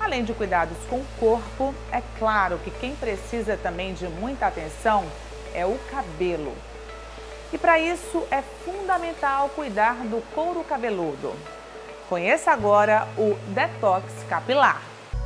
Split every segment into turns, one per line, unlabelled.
Além de cuidados com o corpo, é claro que quem precisa também de muita atenção é o cabelo. E para isso é fundamental cuidar do couro cabeludo. Conheça agora o Detox Capilar.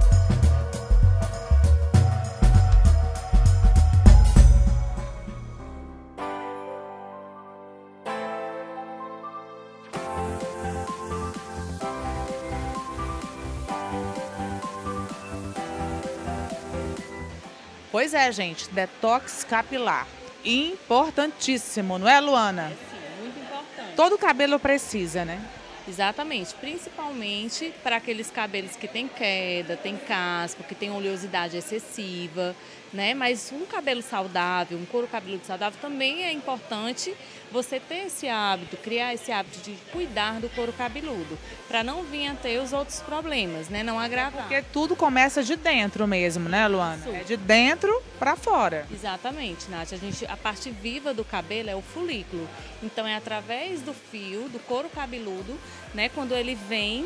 Pois é, gente, detox capilar. Importantíssimo, não é, Luana?
Sim, muito importante.
Todo cabelo precisa, né?
Exatamente, principalmente para aqueles cabelos que tem queda, tem caspa, que tem oleosidade excessiva, né? Mas um cabelo saudável, um couro cabeludo saudável também é importante você ter esse hábito, criar esse hábito de cuidar do couro cabeludo, para não vir a ter os outros problemas, né? Não agravar.
Porque tudo começa de dentro mesmo, né, Luana?
Isso.
É de dentro para fora.
Exatamente, Nath. A parte viva do cabelo é o folículo. Então é através do fio, do couro cabeludo, né? Quando ele vem,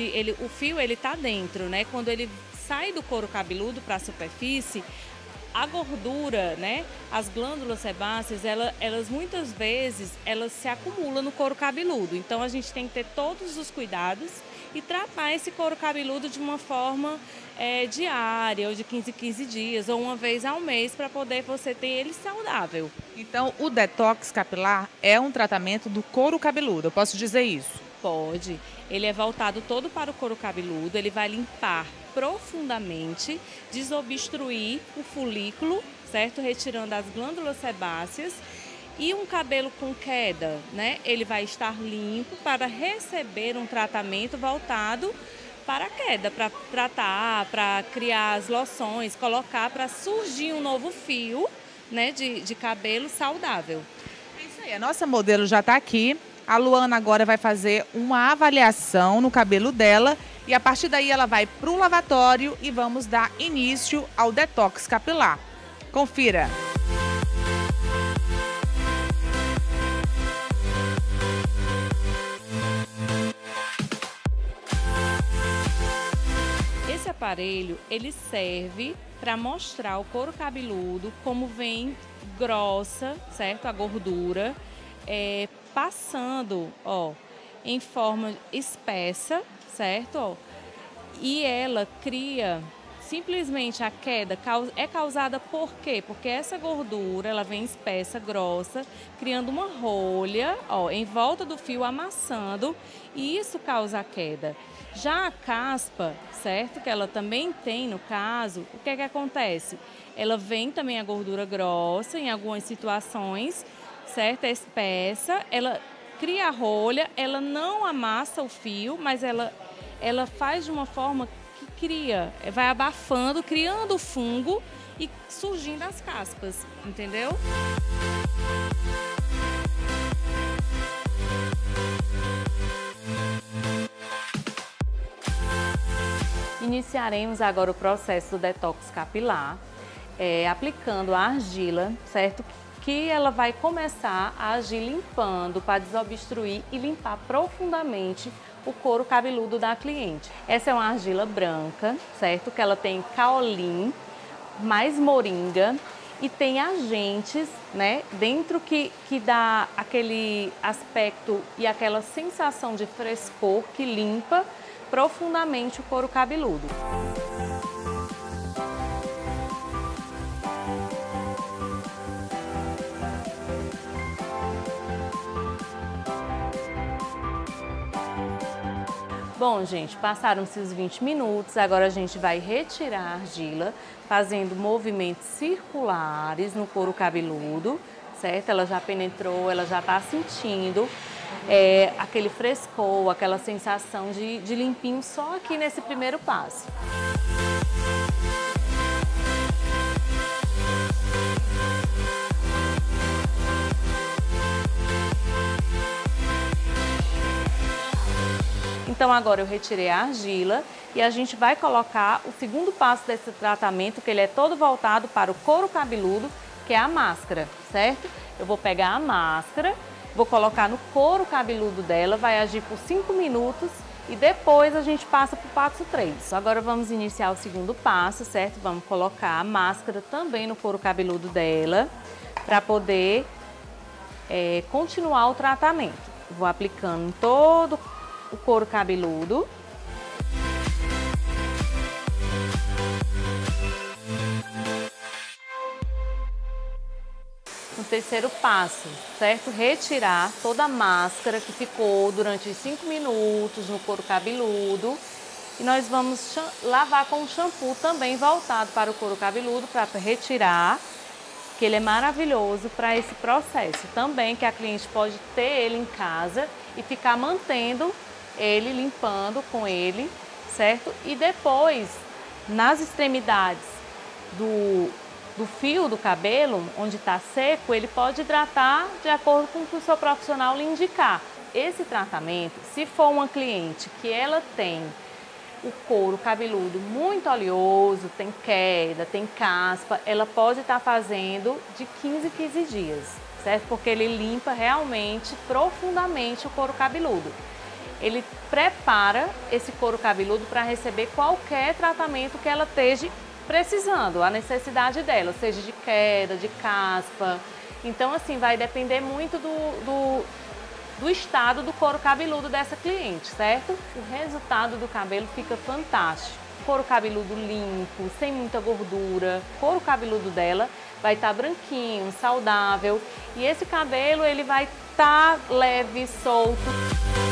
o fio ele tá dentro, né? Quando ele sai do couro cabeludo para a superfície, a gordura, né? As glândulas sebáceas, elas muitas vezes elas se acumulam no couro cabeludo. Então a gente tem que ter todos os cuidados e tratar esse couro cabeludo de uma forma diária, ou de 15 em 15 dias, ou uma vez ao mês, para poder você ter ele saudável.
Então, o detox capilar é um tratamento do couro cabeludo, eu posso dizer isso?
Pode. Ele é voltado todo para o couro cabeludo, ele vai limpar profundamente, desobstruir o folículo, certo? Retirando as glândulas sebáceas. E um cabelo com queda, né? Ele vai estar limpo para receber um tratamento voltado para a queda, para tratar, para criar as loções, colocar para surgir um novo fio, né, de cabelo saudável.
É isso aí, a nossa modelo já está aqui. A Luana agora vai fazer uma avaliação no cabelo dela e a partir daí ela vai para o lavatório e vamos dar início ao detox capilar. Confira!
Esse aparelho, ele serve para mostrar o couro cabeludo como vem grossa, certo? A gordura, passando, ó, em forma espessa, certo? Ó, e ela cria, simplesmente a queda é causada por quê? Porque essa gordura, ela vem espessa, grossa, criando uma rolha, ó, em volta do fio, amassando, e isso causa a queda. Já a caspa, certo? Que ela também tem no caso, o que é que acontece? Ela vem também a gordura grossa em algumas situações, certo? É espessa, ela cria a rolha, ela não amassa o fio, mas ela faz de uma forma que cria, vai abafando, criando o fungo e surgindo as caspas, entendeu? Iniciaremos agora o processo do detox capilar, aplicando a argila, certo? Que ela vai começar a agir limpando para desobstruir e limpar profundamente o couro cabeludo da cliente. Essa é uma argila branca, certo? Que ela tem caolim, mais moringa e tem agentes, né, dentro que dá aquele aspecto e aquela sensação de frescor que limpa profundamente o couro cabeludo. Bom, gente, passaram-se os 20 minutos, agora a gente vai retirar a argila, fazendo movimentos circulares no couro cabeludo, certo? Ela já penetrou, ela já está sentindo aquele frescor, aquela sensação de limpinho só aqui nesse primeiro passo. Então agora eu retirei a argila e a gente vai colocar o segundo passo desse tratamento, que ele é todo voltado para o couro cabeludo, que é a máscara, certo? Eu vou pegar a máscara, vou colocar no couro cabeludo dela, vai agir por 5 minutos e depois a gente passa para o passo 3. Agora vamos iniciar o segundo passo, certo? Vamos colocar a máscara também no couro cabeludo dela, para poder continuar o tratamento. Vou aplicando em todo o couro cabeludo. No terceiro passo, certo? Retirar toda a máscara que ficou durante 5 minutos no couro cabeludo. E nós vamos lavar com um shampoo também voltado para o couro cabeludo para retirar, que ele é maravilhoso para esse processo. Também que a cliente pode ter ele em casa e ficar mantendo ele, limpando com ele, certo? E depois, nas extremidades do fio do cabelo, onde está seco, ele pode hidratar de acordo com o que o seu profissional lhe indicar. Esse tratamento, se for uma cliente que ela tem o couro cabeludo muito oleoso, tem queda, tem caspa, ela pode estar fazendo de 15 em 15 dias, certo? Porque ele limpa realmente, profundamente o couro cabeludo. Ele prepara esse couro cabeludo para receber qualquer tratamento que ela esteja precisando, a necessidade dela, seja de queda, de caspa. Então, assim, vai depender muito do estado do couro cabeludo dessa cliente, certo? O resultado do cabelo fica fantástico. Couro cabeludo limpo, sem muita gordura. O couro cabeludo dela vai estar branquinho, saudável. E esse cabelo, ele vai estar leve, solto.